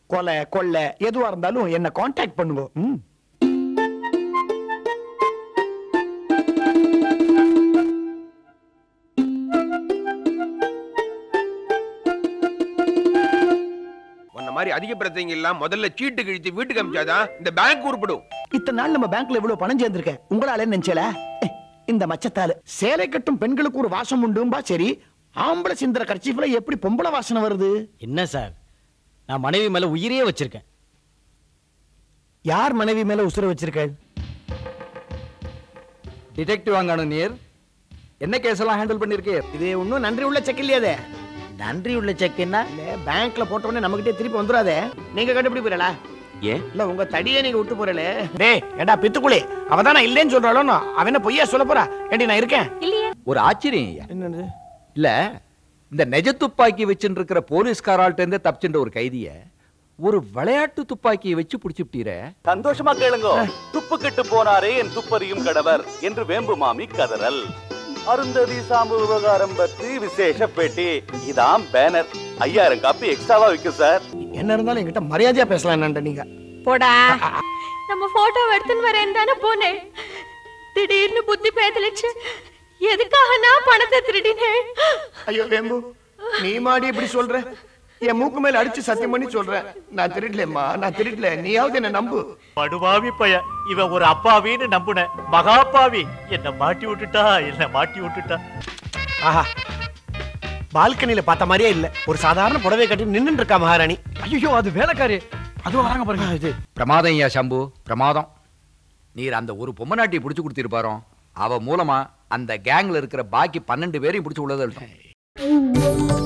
கொலை கொள்ளை எதுவா இருந்தாலும் என்ன கான்டாக்ட் பண்ணுங்க. உன்ன மாதிரி அதிக பிரச்சனைங்க எல்லாம் முதல்ல சீட்டு கிழித்து வீட்டுக்கு அனுப்பிச்சாதான் இந்த பேங்க் உருப்படும். இத்தனை நாள் நம்ம பேங்க்ல இவ்வளவு பணம் சேர்ந்திருக்கேன், உங்களால நினைச்சல இந்த மச்சத்தால. சேலை கட்டும் பெண்களுக்கு ஒரு வாசம் உண்டும்பா, சரி ஆம்பளை சிந்தர கர்ச்சீஃப்ல எப்படி பொம்பளை வாசனை வருது? என்ன சார், நான் மனைவி மேல உயிரே வச்சிருக்கேன். யார் மனைவி மேல உசுர வச்சிருக்க? டிடெக்டிவ் வாங்கணும் நீர். என்ன கேஸ் எல்லாம் ஹேண்டில் பண்ணிருக்கே? இது ஒன்னும் நன்றி உள்ள செக் இல்லையாதே. நன்றி உள்ள செக் என்ன? பேங்க்ல போட்ட உடனே நம்மகிட்டே திருப்பி வந்துடாதே. நீங்க கண்டுபிடிப்பீங்களா? ஏன் இல்ல உங்க தடியே நீங்க விட்டு போறல. டேய் ஏடா பித்துக்குளே, அவதான் நான் இல்லேன்னு சொல்றாளோ, அவ என்ன பொய்யா சொல்ல போறா? ஏண்டி நான் இருக்கேன். ஒரு ஆச்சரியம் ஐயா. என்னது? இல்ல இந்த நெஜ துப்பாக்கி வச்சுட்டு இருக்கிற போலீஸ்காரால்ட்ட இருந்து தப்பிச்சுட்ட ஒரு கைதிய ஒரு விளையாட்டு துப்பாக்கியை வச்சு புடிச்சுட்டீர. சந்தோஷமா கேளுங்க. துப்பு கெட்டு போனாரே என் துப்பறியும் கடவர் என்று வேம்பு மாமி கதறல். அருந்ததி சாம்பு விவகாரம் பற்றி விசேஷ பேட்டி. இதான் பேனர். 5000 காப்பி எக்ஸ்ட்ராவா விக்கும் சார். என்ன இருந்தாலும் என்கிட்ட மரியாதையா பேசலாம் என்னண்ட நீங்க. போடா. நம்ம போட்டோ எடுத்துன்னு வரேன் தானே போனேன். திடீர்னு புத்தி பேதலிச்சு. எதுக்காக நான் பணத்தை திருடினேன்? ஐயோ வேம்பு, நீ மாடி இப்படி சொல்ற? என் மூக்கு மேல அடிச்சு சத்தியம் பண்ணி சொல்றேன், நான் திருடலம்மா, நான் திருடல. நீயாவது என்ன நம்பு. படுபாவி பைய இவன் ஒரு அப்பாவின்னு நம்புன மகாபாவி என்ன மாட்டி விட்டுட்டா. ஆஹா, பால்கனில பார்த்த மாதிரியே இல்ல. ஒரு சாதாரண புடவை கட்டி நின்னு இருக்கா மகாராணி. ஐயோ அது வேலைக்காரி. அது வராங்க பாருங்க. இது பிரமாதம் ஐயா சம்பு, பிரமாதம். நீர் அந்த ஒரு பொம்மை நாட்டியை புடிச்சு கொடுத்திருப்பாரோ, அவ மூலமா அந்த கேங்ல இருக்கிற பாக்கி 12 பேரையும் புடிச்சு உள்ளது.